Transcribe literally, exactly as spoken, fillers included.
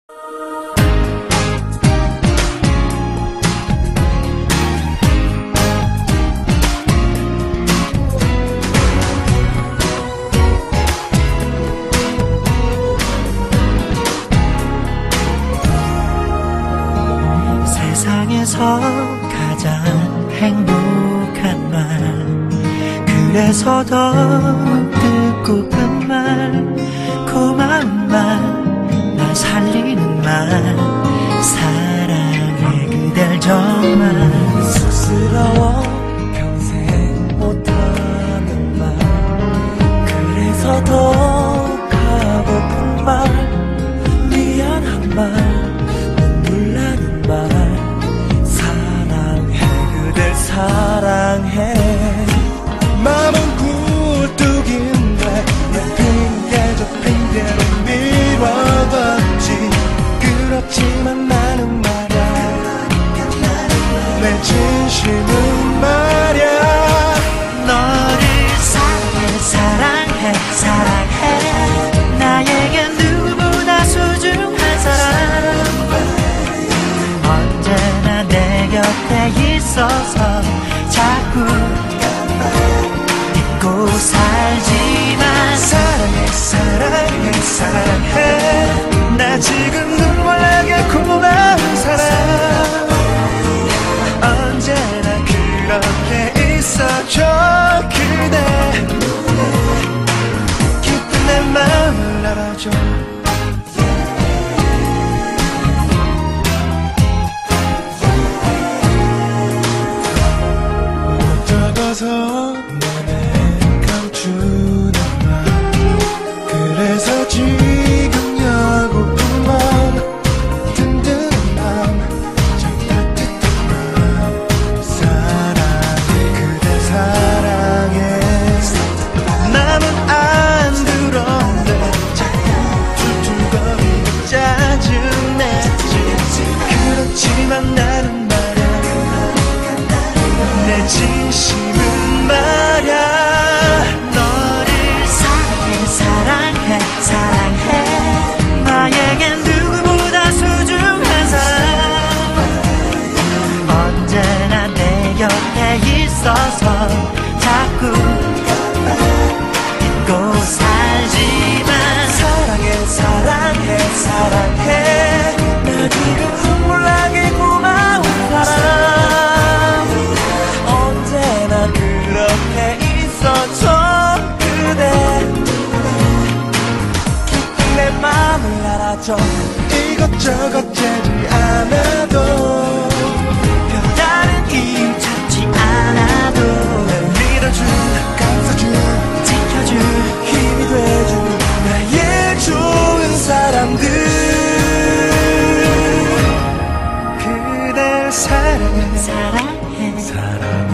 세상에서 가장 행복한 말, 그래서 더욱 듣고픈 말, 고마운 말, 날 살리는 말, 사랑해 그댈 정말. 쑥스러워 평생 못하는 말, 그래서 더욱 하고픈 말, 미안한 말, 눈물 나는 말, 사랑해. 마음은 굴뚝인데 내 핑계 저 핑계로 미뤄뒀지. 그렇지만 나는 말야, 내 진심은 말야, 너를 사랑해 사랑해 사랑해. 나에겐 누구보다 소중한 사람, 언제나 내 곁에 있어서 자꾸 잊고 살지만. 사랑해 사랑해 사랑해. 나 지금 눈물 나게 고마운 사람, 언제나 그렇게 있어줘. 그대 깊은 내 마음을 알아줘. 너네 감추는 말, 그래서 지금 여고픈 맘, 든든한 맘, 참 따뜻한 맘, 사랑해 그대 사랑해. 남은 안 들었네, 자꾸 툴툴거리고 짜증내지. 그렇지만 나는 말야, 내 진심은 말야, 너를 사랑해 사랑해 사랑해. 나에겐 누구보다 소중한 사람, 언제나 내 곁에 있어서 자꾸 잊고 살지만. 사랑해 사랑해 사랑해. 나 지금 눈물 나게 고마운 사람, 언제나 그렇게 있어줘. 그대 깊은 내 맘을 알아줘. 이것저것 재지 않아도, 별다른 이유 찾지 않아도, 날 밀어준 감싸준 지켜준 힘이 돼준 나의 좋은 사람들, 그댈 사랑해 사랑해 사랑해.